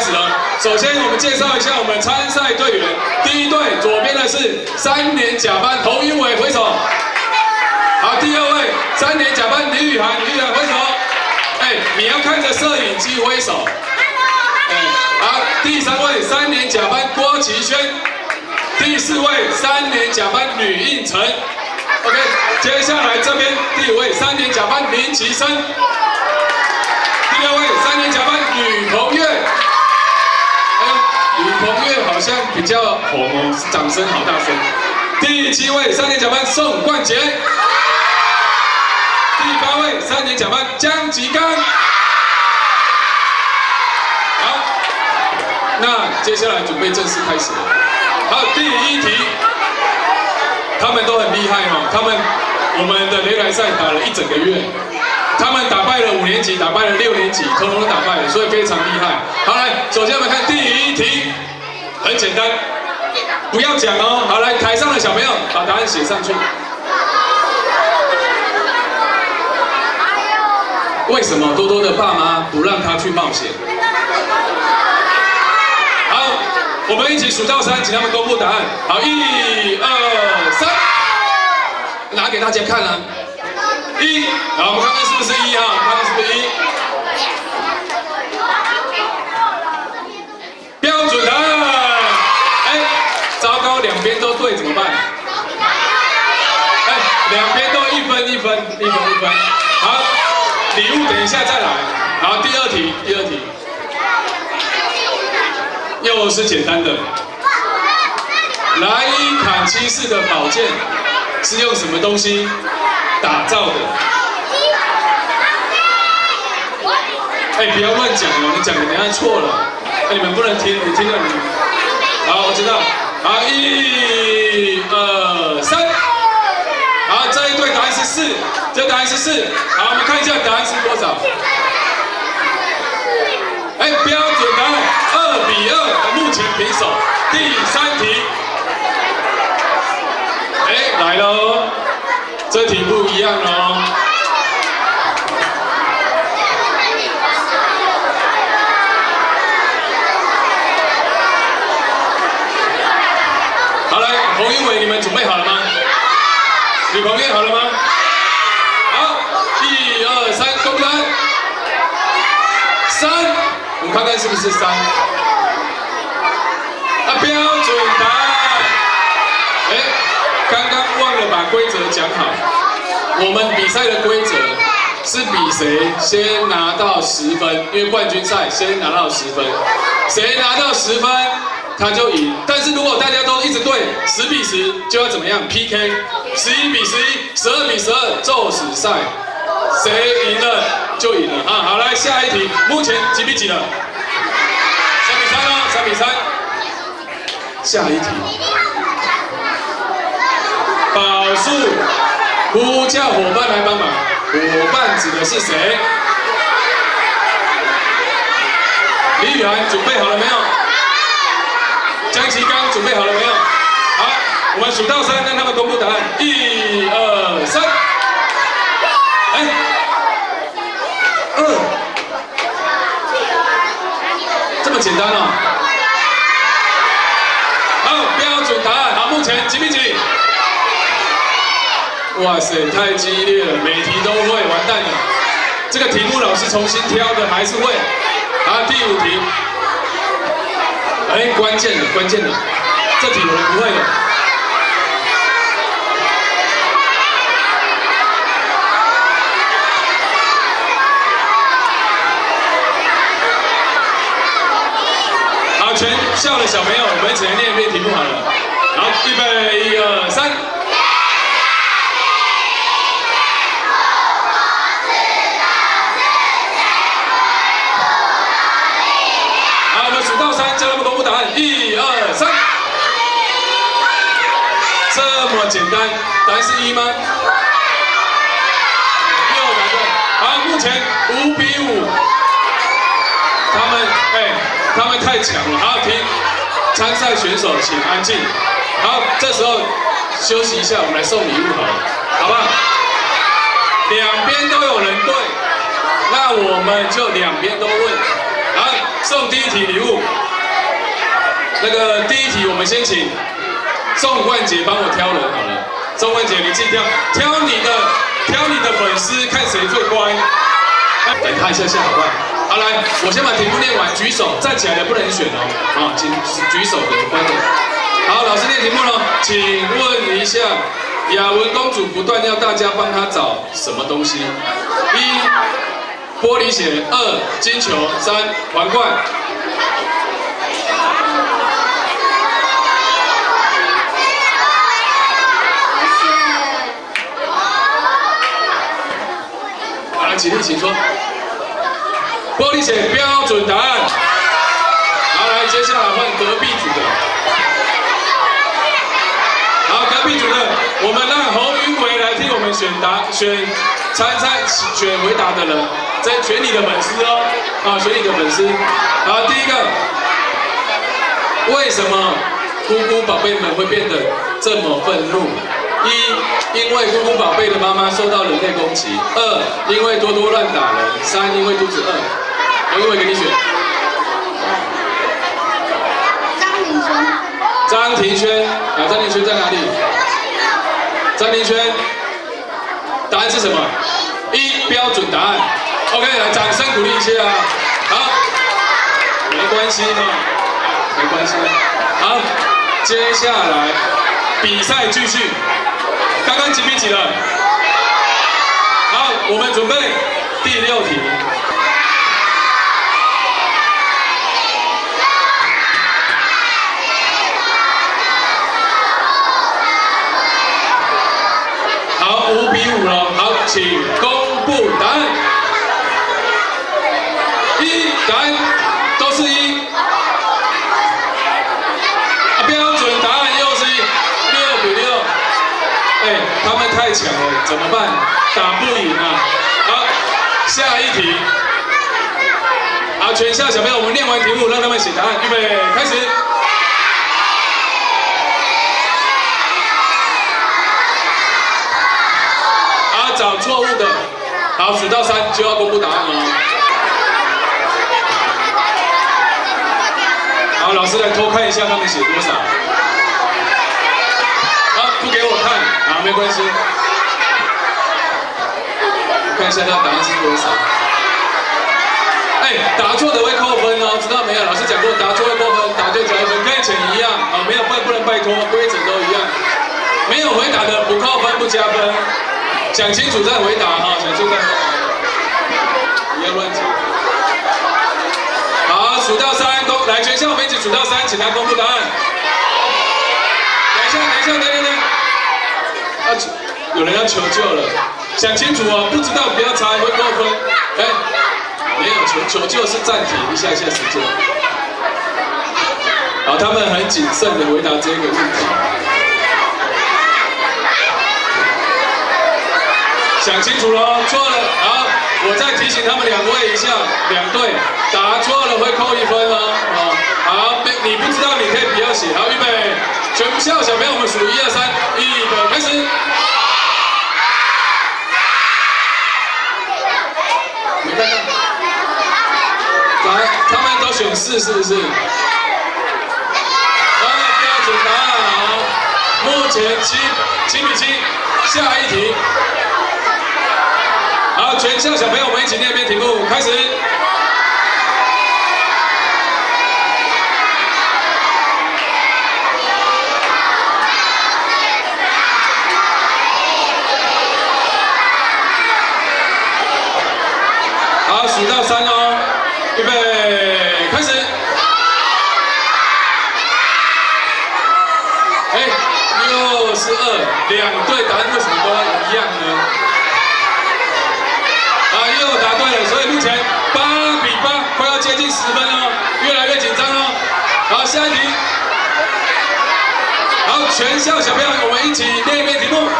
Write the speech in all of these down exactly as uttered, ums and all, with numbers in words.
始了。首先，我们介绍一下我们参赛队员。第一队左边的是三年甲班洪英伟，挥手。好，第二位三年甲班李雨涵，李雨涵挥手。哎，你要看着摄影机挥手。哎，好，第三位三年甲班郭琪轩。第四位三年甲班吕应成。OK， 接下来这边第五位三年甲班林奇生。第二位三年甲班吕鹏月。哎，吕鹏月好像比较红哦，掌声好大声。第七位三年甲班宋冠杰。第八位三年甲班江吉刚。好，那接下来准备正式开始了。好，第一题，他们都很厉害哦，他们我们的擂台赛打了一整个月。他们打败了五年级，打败了六年级，通通都打败了，所以非常厉害。好，来，首先我们看第一题，很简单，不要讲哦。好，来，台上的小朋友把答案写上去。为什么多多的爸妈不让他去冒险？好，我们一起数到三，请他们公布答案。好，一二三，拿给大家看啊。一，好，我们看看是不是一哈？看看是不是一？标准答案。哎，糟糕，两边都对怎么办？哎，两边都一分一分，一分一分。好，礼物等一下再来。好，第二题，第二题，又是简单的。莱茵坎七式的宝剑是用什么东西打造的？哎，不要乱讲哦，你讲的等下错了。哎，你们不能听，你听了你。好，我知道。好，一、二、三。好，这一对答案是四，这答案是四。好，我们看一下答案是多少。哎，标准答案二比二，目前平手。第三题。哎，来喽。这题不一样哦。好，来，洪英伟，你们准备好了吗？吕鹏月好了吗？好，一二三，公布答案。三，我们看看是不是三？啊，标准答案。哎。刚刚忘了把规则讲好，我们比赛的规则是比谁先拿到十分，因为冠军赛先拿到十分，谁拿到十分他就赢。但是如果大家都一直对，十比十就要怎么样 P K， 十一比十一，十二比十二，咒死赛，谁赢了就赢了啊！好，来下一题，目前几比几了？三比三哦，三比三。下一题。宝树呼叫伙伴来帮忙，伙伴指的是谁？李雨涵准备好了没有？江其刚准备好了没有？好，我们数到三，让他们公布答案。一二三。哎，二，这么简单哦。好，标准答案。好，目前几比几？哇塞，太激烈了，每题都会，完蛋了。这个题目老师重新挑的，还是会。好，第五题。哎，关键了，关键了，这题有人不会的。好，全校的小朋友，我们一起来念一遍题目好了。好，预备，一二三。数到三，叫他们公布答案。一二三，这么简单，答案是一吗？又答对。好，目前五比五。他们，哎，他们太强了。好，停，参赛选手请安静。好，这时候休息一下，我们来送礼物好了，好不好？两边都有人对，那我们就两边都问。好。 送第一题礼物。那个第一题我们先请宋冠杰帮我挑人好了。宋冠杰，你自己挑，挑你的，挑你的粉丝，看谁最乖。给他一下下好不好？好，来，我先把题目念完，举手，站起来的不能选哦。啊，请举手的乖的。好，老师念题目了，请问一下，雅文公主不断要大家帮她找什么东西？一、玻璃鞋；二、金球；三、皇冠。好了，起立，请说。玻璃鞋标准答案。好，来，接下来换隔壁组的。好，隔壁组的，我们让侯云伟来替我们选答、选参赛、选回答的人，再选你的粉丝哦，啊，选你的粉丝。好，第一个，为什么姑姑宝贝们会变得这么愤怒？一，因为姑姑宝贝的妈妈受到人类攻击；二，因为多多乱打人；三，因为肚子饿。侯云伟给你选。 张庭轩。 张庭轩，啊，张庭轩在哪里？张庭轩，答案是什么？一，标准答案。OK， 来，掌声鼓励一下。好，没关系哈，没关系。好，接下来比赛继续。刚刚几比几了？好，我们准备第六题。好，五比五了。好，请公布答案。一，答案都是一。啊，标准答案又是一，六比六。哎，他们太强了，怎么办？打不赢啊！好，下一题。好，全校小朋友，我们念完题目，让他们写答案。预备，开始。好，找错误的。好，数到三就要公布答案哦。好，老师来偷看一下他们写多少。好，不给我看。好，没关系。我看一下他的答案是多少。哎，答错的会扣分哦，知道没有？老师讲过，答错会扣分，答对加一分，跟以前一样啊。没有不不能拜托，规则都一样。没有回答的不扣分不加分，讲清楚再回答哈，讲清楚再回答，不要乱讲。好，数到三，公来全校我们一起数到三，请他公布答案。等一下，等一下，等等等。啊，有人要求救了，想清楚哦，不知道不要猜，会扣分。哎，没有求求救是暂停一下下时间。好，他们很谨慎的回答这个问题。想清楚喽，错了。好，我再提醒他们两位一下，两队答错了会扣一分哦。好，你不知道你可以不要写。好，预备，全校小朋友，我们数一二三，预备，开始。没看到？来，他们都选四，是不是？好，标准答案好。目前七七比七，下一题。好，全校小朋友，我们一起念一遍题目，开始。好，数到三哦，预备，开始。哎，又是二，两队答案为什么都要一样呢？啊，又答对了，所以目前八比八，快要接近十分哦，越来越紧张哦。好，下一题。好，全校小朋友，我们一起念一遍题目。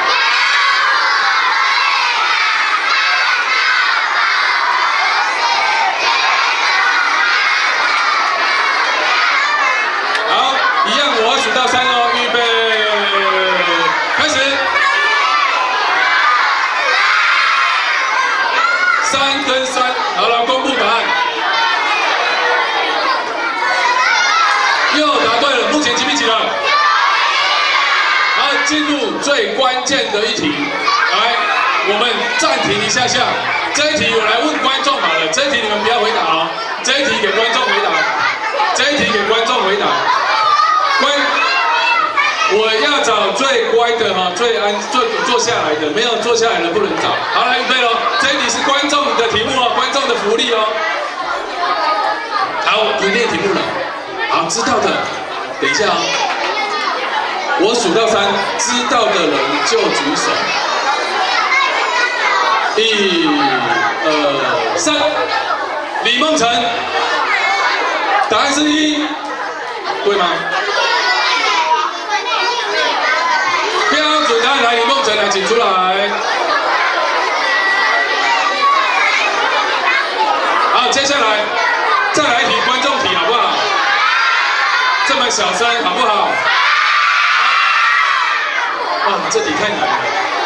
好，一样，我数到三哦，预备，开始。三跟三，好了，公布答案。 进入最关键的一题。来，我们暂停一下下。这一题我来问观众好了，这一题你们不要回答哦。这一题给观众回答，这一题给观众回答。乖，我要找最乖的哈，最安、最坐下来的，没有坐下来的不能找。好，来预备喽！这一题是观众的题目哦，观众的福利哦。好，不念题目了。好，知道的，等一下哦。我数到三，知道的人就举手。一、二、三。李梦辰，答案是一，对吗？标准答案来，李梦辰来，请出来。好，接下来再来一题观众题，好不好？这么小声，好不好？哇，这题太难了。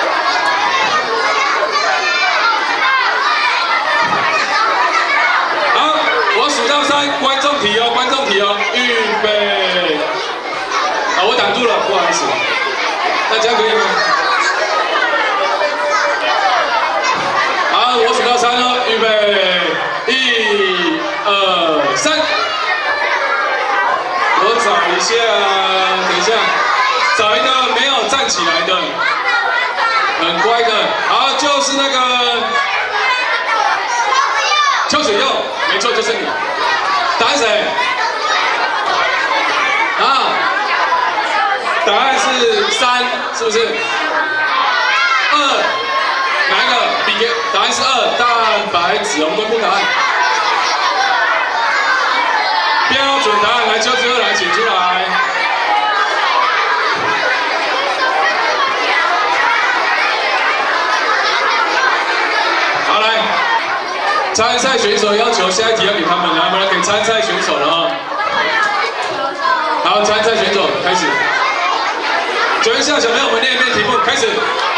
好，我数到三，观众题哦，观众题哦，预备。啊，我挡住了，不好意思。那这样可以吗？好，我数到三哦，预备，一、二、三。我找一下，等一下，找一个没有站起来的，很乖的。好，就是那个邱水佑，没错，就是你。答案谁？啊？答案是三，是不是？二，哪一个？比给？答案是二，蛋白质。我们公布答案。标准答案来，邱志二来，请出来。好，来，参赛选手要求下一题要给他们，来，我们来给参赛选手了啊。好，参赛选手开始。请问一下小朋友，我们念一遍题目，开始。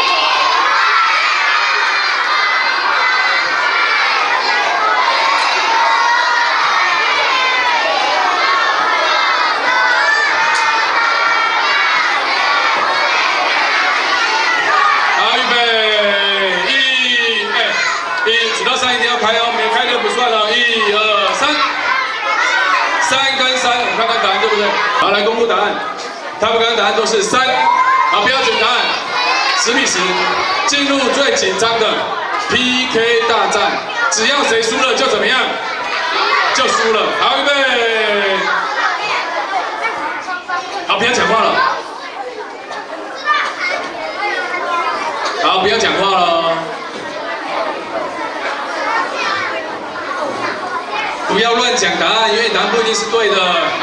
好，预备，一，哎，一，数到三一定要开哦，没开就不算了。一二三，三跟三，我们看看答案对不对？好，来公布答案。他们刚刚答案都是三，好，标准答案十比十，进入最紧张的 P K 大战，只要谁输了就怎么样，就输了。好，预备，好，不要讲话了，好，不要讲话了，不要乱讲答案，因为答案不一定是对的。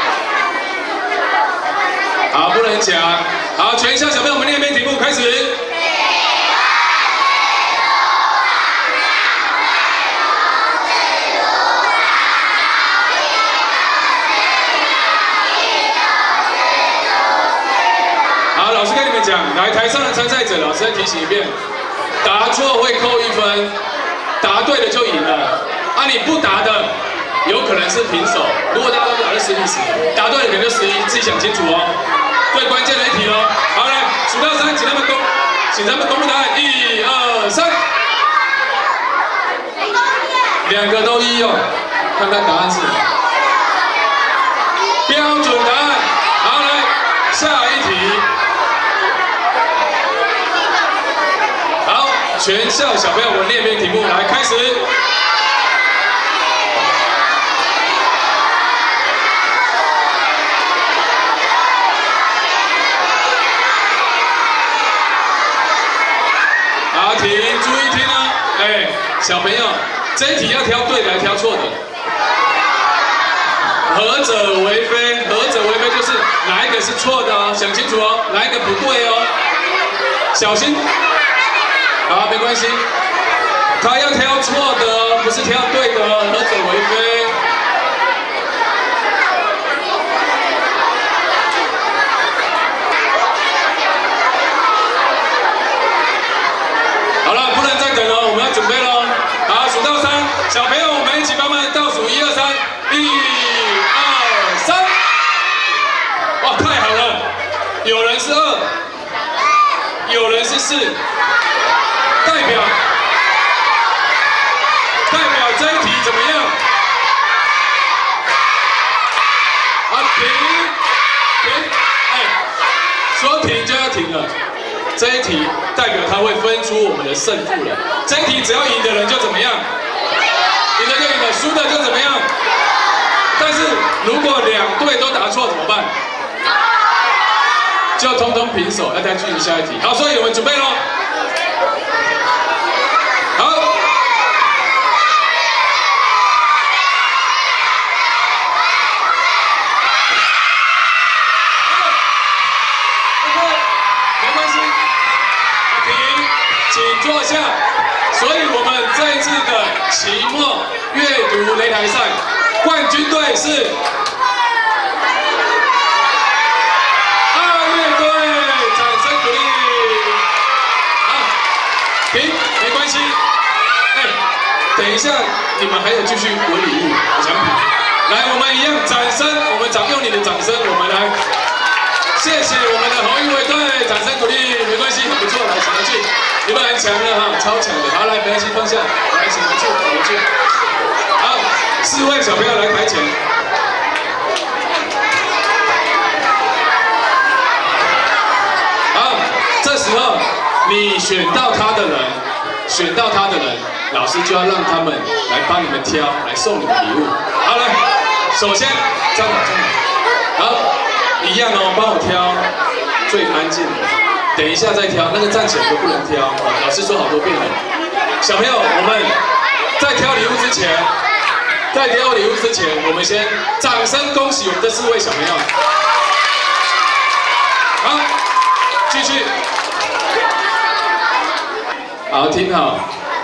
好，不能讲。好，全校小朋友，我们念一遍题目，开始。好，老师跟你们讲，来台上的参赛者，老师再提醒一遍，答错会扣一分，答对了就赢了。啊，你不答的，有可能是平手。如果大家都答是十比十，答对了可能就十一，自己想清楚哦。最关键的一题喽，好，来数到三，请他们公，请他们公布答案，一二三，两个都一哦，看看答案是什么？标准答案。好，来下一题。好，全校小朋友，我念一遍题目，来开始。好，停，注意听啊！哎，小朋友，这一题要挑对的，还挑错的。合者为非，合者为非就是哪一个是错的哦，想清楚哦，哪一个不对哦，小心。好，没关系，他要挑错的哦，不是挑对的哦，合者为非。好了，不能再等了，我们要准备喽。好，数到三，小朋友，我们一起帮忙倒数一二三，一、二、三。哇，太好了，有人是二， 有人是四，代表代表这一题怎么样？啊，停停，哎，说停就要停了。这一题代表它会分出我们的胜负了。这一题只要赢的人就怎么样？赢的就赢了，输的就怎么样？但是如果两队都答错怎么办？就通通平手，要再进行下一题。好，所以我们准备咯。好。没关系。停，请坐下。所以我们这一次的期末阅读擂台赛，冠军队是。 停，没关系。哎，等一下，你们还有继续有礼物、有奖品。来，我们一样，掌声，我们掌用你的掌声，我们来，谢谢我们的红运卫队，掌声鼓励，没关系，很不错，来，请回去，你们很强的哈，超强的。好，来，没关系，放下，来，请回去，回去。好，四位小朋友来台前。好，这时候。 你选到他的人，选到他的人，老师就要让他们来帮你们挑，来送你们礼物。好了，首先站好站好，好，一样哦，帮我挑最安静的。等一下再挑，那个站起来都不能挑。老师说好多遍了。小朋友，我们在挑礼物之前，在挑礼物之前，我们先掌声恭喜我们的四位小朋友。好，继续。 好，听好，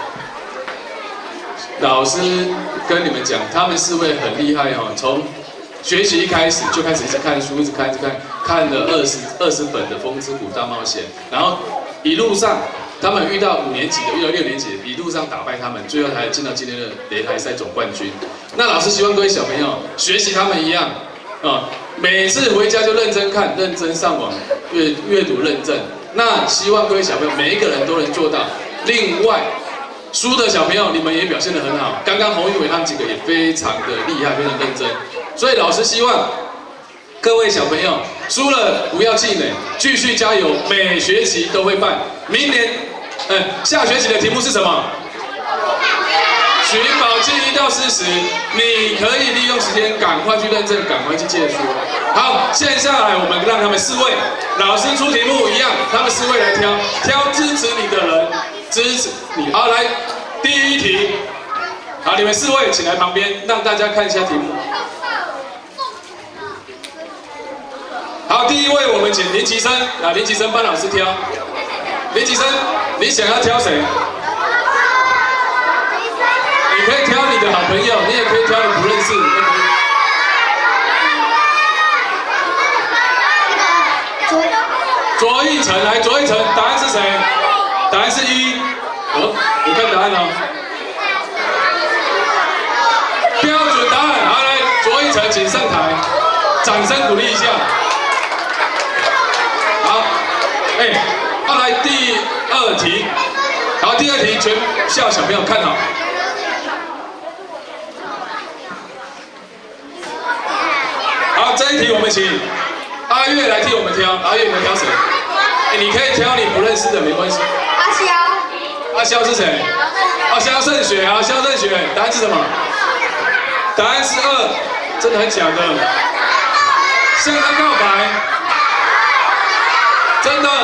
老师跟你们讲，他们四位很厉害哦。从学习一开始就开始一直看书，一直看，一直看，看了二十二十本的《风之谷大冒险》，然后一路上他们遇到五年级的，遇到六年级的，一路上打败他们，最后才进到今天的擂台赛总冠军。那老师希望各位小朋友学习他们一样啊、哦，每次回家就认真看，认真上网阅阅读认证。那希望各位小朋友每一个人都能做到。 另外，输的小朋友你们也表现得很好。刚刚洪一伟他们几个也非常的厉害，非常认真。所以老师希望各位小朋友输了不要气馁，继续加油。每学期都会办。明年，呃，下学期的题目是什么？寻宝记一到四十，你可以利用时间赶快去认证，赶快去借书。好，现在下来我们让他们四位老师出题目一样，他们四位来挑，挑支持你的人。 支持你，好，来第一题，好，你们四位请来旁边，让大家看一下题目。好，第一位我们请林奇生，啊，林奇生帮老师挑。林奇生，你想要挑谁？你可以挑你的好朋友，你也可以挑你不认识。卓奕成，来，卓奕成，答案是谁？ 答案是一，哦，你看答案哦。标准答案，好来，卓奕成请上台，掌声鼓励一下。好，哎，好来第二题，好，第二题全校小朋友看好。好，这一题我们请阿月来替我们挑，阿月你们挑谁？哎，你可以挑你不认识的，没关系。 阿肖， 阿肖是谁？阿肖胜雪啊，肖胜雪，答案是什么？答案是二，真的还假的？向他告白，真的。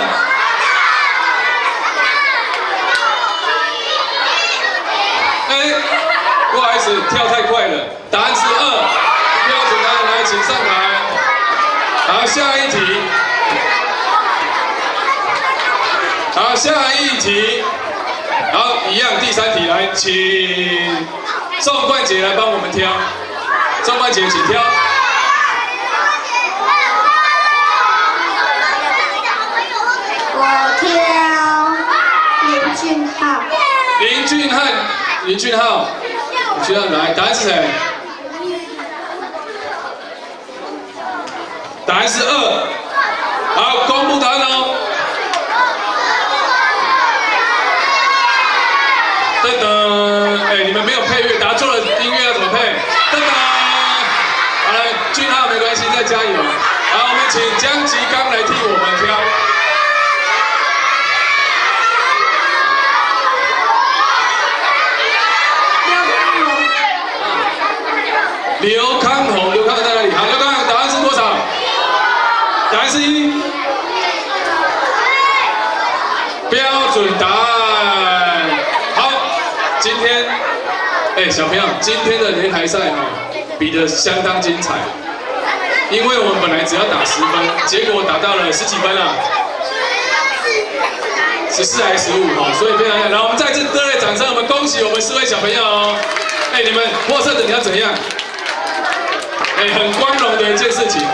哎，不好意思，跳太快了，答案是二，标准答案来，请上台。好，下一题。 好，下一题，好，一样，第三题来，请宋冠杰来帮我们挑，宋冠杰请挑。 我挑林俊浩。 林俊汉，林俊浩，林俊浩来，答案是谁？答案是二。好，公布答案哦。 加油！好，我们请江吉刚来替我们挑。刘康宏，刘康宏在哪里？好，刘康宏，答案是多少？答案是一。标准答案。好，今天，哎、欸，小朋友，今天的擂台赛哈，比得相当精彩。因为我们本来只要打十分，结果打到了十几分啊，十四还是十五哈，所以非常厉害。然后我们再次热烈掌声，我们恭喜我们四位小朋友哦。哎、欸，你们获胜的你要怎样？哎、欸，很光荣的一件事情。